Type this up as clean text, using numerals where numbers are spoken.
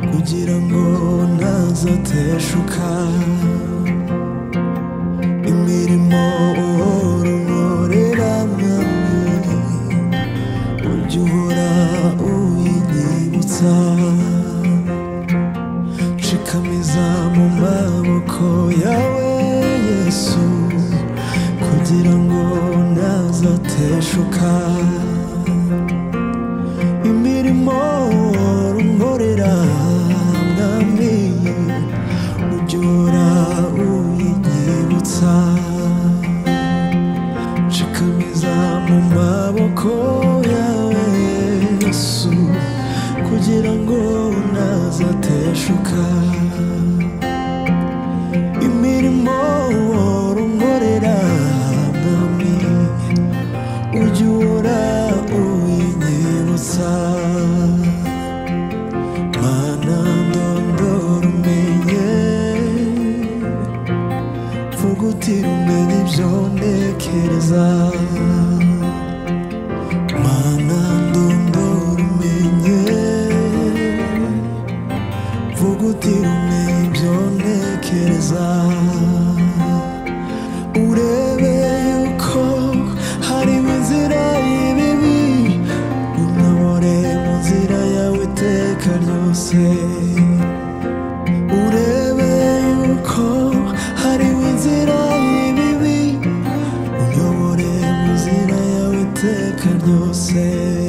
kugira ngo ntazateshuka imirimo unkorera mwami ujya uhora uyinyibutsa nshikamiza mu maboko yawe Yesu kugira ngo ntazateshuka imirimo unkorera mwami ujya uhora uyinyibutsa nshikamiza mu maboko yawe Yesu kugira ngo ntazateshuka imirimo unkorera mwami ujya uhora uyinyibutsa Mana ndondora umenye vuga uti umenye ibyo ntekereza Mana ndondora umenye vuga uti umenye ibyo ntekereza urebe yuko harimo inzira y'ibibi unyobore mu nzira yawe iteka ryose urebe yuko harimo inzira y'ibibi unyobore mu nzira yawe iteka ryose